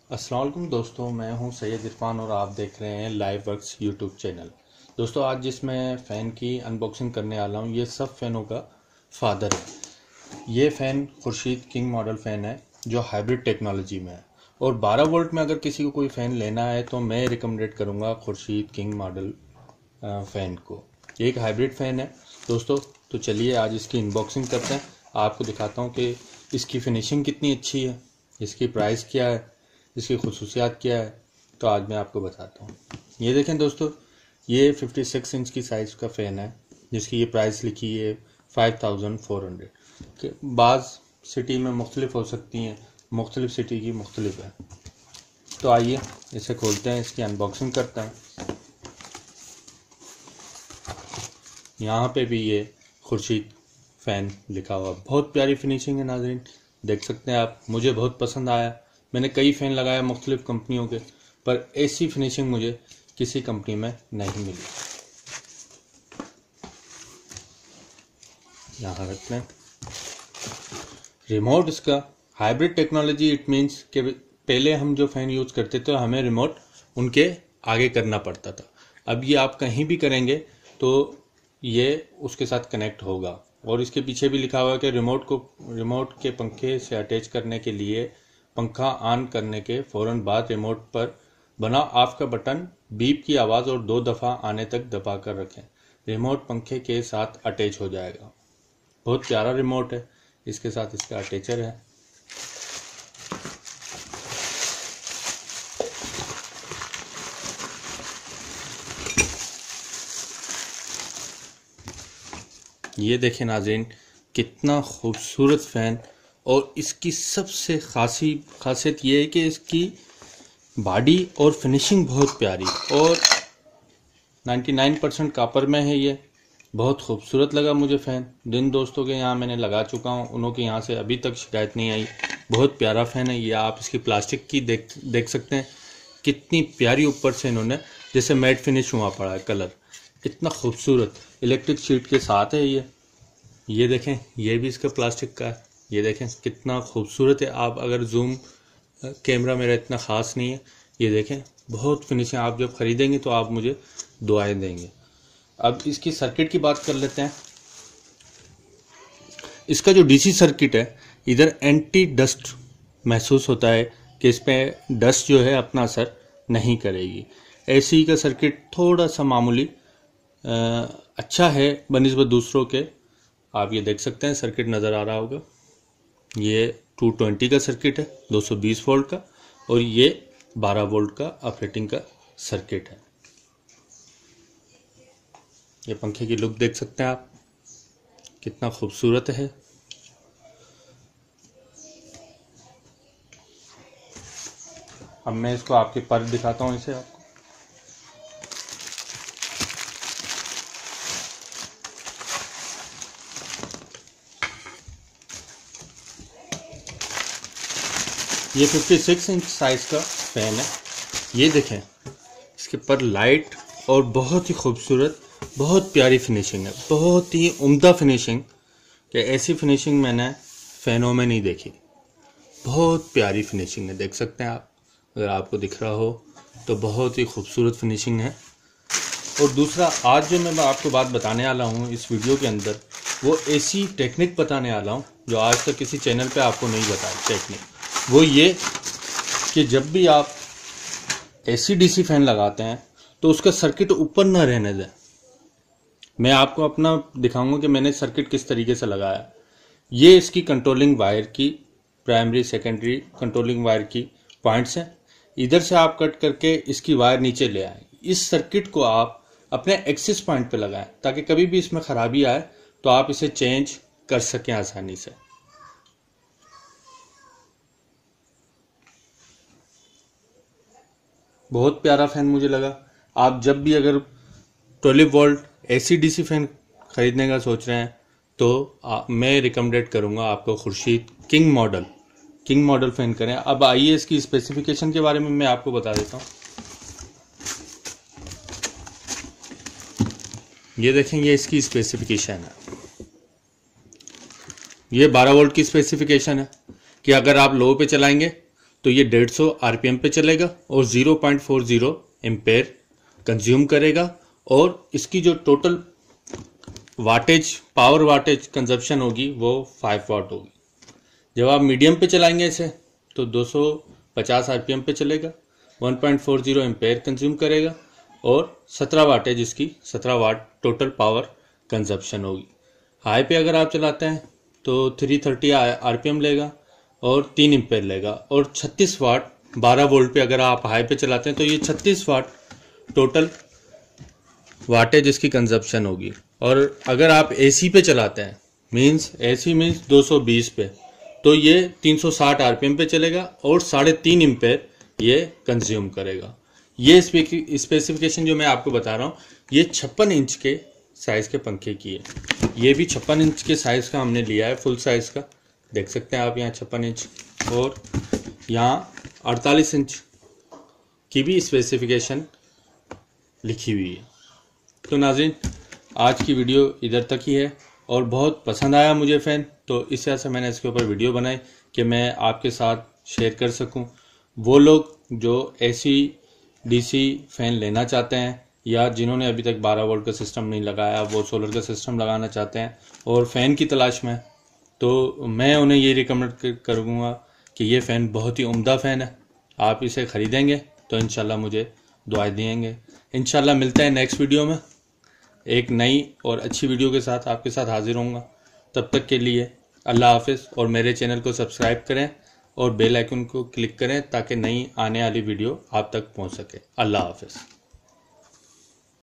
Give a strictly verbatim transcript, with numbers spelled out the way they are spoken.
अस्सलाम वालेकुम दोस्तों, मैं हूं सैयद इरफान और आप देख रहे हैं लाइव वर्क्स यूट्यूब चैनल। दोस्तों, आज जिस मैं फ़ैन की अनबॉक्सिंग करने वाला हूं, ये सब फ़ैनों का फादर है। ये fan Khurshid king model fan है जो हाइब्रिड टेक्नोलॉजी में है। और बारह वोल्ट में अगर किसी को कोई फ़ैन लेना है तो मैं रिकमेंडेड करूँगा खुर्शीद किंग मॉडल फ़ैन को। ये एक हाइब्रिड फ़ैन है दोस्तों। तो चलिए आज इसकी अनबॉक्सिंग करते हैं। आपको दिखाता हूँ कि इसकी फिनिशिंग कितनी अच्छी है, इसकी प्राइस क्या है, इसकी खसूसियात क्या है। तो आज मैं आपको बताता हूँ। ये देखें दोस्तों, ये छप्पन इंच की साइज़ का फ़ैन है जिसकी ये प्राइस लिखी है फाइव थाउजेंड फोर हंड्रेड। बाज़ सिटी में मुख्तलिफ हो सकती हैं, मुख्तलिफ सिटी की मुख्तलिफ है। तो आइए इसे खोलते हैं, इसकी अनबॉक्सिंग करते हैं। यहाँ पे भी ये खुर्शीद फ़ैन लिखा हुआ, बहुत प्यारी फिनिशिंग है नाज़रीन, देख सकते हैं आप। मुझे बहुत पसंद आया। मैंने कई फ़ैन लगाया मुख्तलिफ़ कंपनियों के, पर ऐसी फिनिशिंग मुझे किसी कंपनी में नहीं मिली। यहाँ रखते हैं रिमोट। इसका हाइब्रिड टेक्नोलॉजी, इट मीन्स कि पहले हम जो फ़ैन यूज़ करते थे हमें रिमोट उनके आगे करना पड़ता था। अब ये आप कहीं भी करेंगे तो ये उसके साथ कनेक्ट होगा। और इसके पीछे भी लिखा हुआ है कि रिमोट को रिमोट के पंखे से अटैच करने के लिए पंखा ऑन करने के फ़ौरन बाद रिमोट पर बना ऑफ का बटन बीप की आवाज़ और दो दफ़ा आने तक दबा कर रखें। रिमोट पंखे के साथ अटैच हो जाएगा। बहुत प्यारा रिमोट है। इसके साथ इसका अटैचर है। ये देखें नाज़रीन, कितना खूबसूरत फ़ैन। और इसकी सबसे खासी खासियत ये है कि इसकी बॉडी और फिनिशिंग बहुत प्यारी और निन्यानवे परसेंट कापर में है। ये बहुत खूबसूरत लगा मुझे फ़ैन। जिन दोस्तों के यहाँ मैंने लगा चुका हूँ उन्हों के यहाँ से अभी तक शिकायत नहीं आई। बहुत प्यारा फ़ैन है ये। आप इसकी प्लास्टिक की देख देख सकते हैं, कितनी प्यारी ऊपर से इन्होंने जैसे मैट फिनिश हुआ पड़ा है कलर। इतना खूबसूरत इलेक्ट्रिक शीट के साथ है ये। ये देखें, ये भी इसका प्लास्टिक का है। ये देखें कितना खूबसूरत है। आप अगर जूम कैमरा मेरा इतना ख़ास नहीं है, ये देखें बहुत फिनिशिंग। आप जब ख़रीदेंगे तो आप मुझे दुआएं देंगे। अब इसकी सर्किट की बात कर लेते हैं। इसका जो डीसी सर्किट है, इधर एंटी डस्ट महसूस होता है कि इस पर डस्ट जो है अपना असर नहीं करेगी। एसी का सर्किट थोड़ा सा मामूली आ, अच्छा है बनिस्बत दूसरों के। आप ये देख सकते हैं, सर्किट नज़र आ रहा होगा। ये दो सौ बीस का सर्किट है, दो सौ बीस वोल्ट का, और ये बारह वोल्ट का ऑपरेटिंग का सर्किट है। ये पंखे की लुक देख सकते हैं आप, कितना खूबसूरत है। अब मैं इसको आपके पर दिखाता हूँ इसे आपको। ये छप्पन इंच साइज का फ़ैन है। ये देखें, इसके पर लाइट और बहुत ही खूबसूरत, बहुत प्यारी फिनिशिंग है, बहुत ही उम्दा फिनिशिंग। कि ऐसी फिनिशिंग मैंने फ़ैनों में नहीं देखी। बहुत प्यारी फिनिशिंग है, देख सकते हैं आप। अगर आपको दिख रहा हो तो बहुत ही खूबसूरत फिनिशिंग है। और दूसरा, आज जो मैं आपको बात बताने वाला हूँ इस वीडियो के अंदर, वो ऐसी टेक्निक बताने वाला हूँ जो आज तक किसी चैनल पे आपको नहीं बताया। टेक्निक वो ये कि जब भी आप एसी डीसी फ़ैन लगाते हैं तो उसका सर्किट ऊपर ना रहने दें। मैं आपको अपना दिखाऊंगा कि मैंने सर्किट किस तरीके से लगाया। ये इसकी कंट्रोलिंग वायर की प्राइमरी सेकेंडरी कंट्रोलिंग वायर की पॉइंट्स हैं। इधर से आप कट करके इसकी वायर नीचे ले आए। इस सर्किट को आप अपने एक्सिस पॉइंट पे लगाएं ताकि कभी भी इसमें ख़राबी आए तो आप इसे चेंज कर सकें आसानी से। बहुत प्यारा फ़ैन मुझे लगा। आप जब भी अगर twelve volt AC DC fan ख़रीदने का सोच रहे हैं तो आ, मैं रिकमेंडेड करूँगा आपको Khurshid king model king model fan करें। अब आइए इसकी स्पेसिफिकेशन के बारे में मैं आपको बता देता हूँ। ये देखें, ये इसकी स्पेसिफिकेशन है। ये बारह वोल्ट की स्पेसिफिकेशन है कि अगर आप लो पे चलाएंगे तो ये डेढ़ सौ आरपीएम पे चलेगा और zero point four zero ampere consume करेगा। और इसकी जो total wattage power wattage consumption होगी वो फाइव वाट होगी। जब आप मीडियम पे चलाएंगे इसे तो दो सौ पचास आरपीएम पे चलेगा, one point four zero ampere consume करेगा और सत्रह वाटेज इसकी सत्रह वाट टोटल पावर कंजप्शन होगी। हाई पे अगर आप चलाते हैं तो तीन सौ तीस आरपीएम लेगा और तीन एम्पेयर लेगा और छत्तीस वाट बारह वोल्ट पे अगर आप हाई पे चलाते हैं तो ये छत्तीस वाट टोटल वाटेज इसकी कंजप्शन होगी। और अगर आप एसी पे चलाते हैं मींस एसी मींस दो सौ बीस पे तो ये तीन सौ साठ आरपीएम पे चलेगा और साढ़े तीन एम्पेयर ये कंज्यूम करेगा। ये स्पेसिफिकेशन जो मैं आपको बता रहा हूँ ये छप्पन इंच के साइज़ के पंखे की है। ये भी छप्पन इंच के साइज़ का हमने लिया है, फुल साइज़ का देख सकते हैं आप यहाँ छप्पन इंच और यहाँ अड़तालीस इंच की भी स्पेसिफिकेशन लिखी हुई है। तो नाज़रीन आज की वीडियो इधर तक ही है और बहुत पसंद आया मुझे फ़ैन, तो इस वजह से मैंने इसके ऊपर वीडियो बनाई कि मैं आपके साथ शेयर कर सकूं। वो लोग जो एसी डीसी फ़ैन लेना चाहते हैं या जिन्होंने अभी तक बारह वोल्ट का सिस्टम नहीं लगाया वो सोलर का सिस्टम लगाना चाहते हैं और फ़ैन की तलाश में, तो मैं उन्हें ये रिकमेंड करूँगा कि ये फ़ैन बहुत ही उम्दा फ़ैन है। आप इसे ख़रीदेंगे तो इंशाल्लाह मुझे दुआएं देंगे। इंशाल्लाह मिलते हैं नेक्स्ट वीडियो में एक नई और अच्छी वीडियो के साथ आपके साथ हाजिर होऊंगा। तब तक के लिए अल्लाह हाफिज़ और मेरे चैनल को सब्सक्राइब करें और बेल आइकन को क्लिक करें ताकि नई आने वाली वीडियो आप तक पहुंच सके। अल्लाह हाफिज़।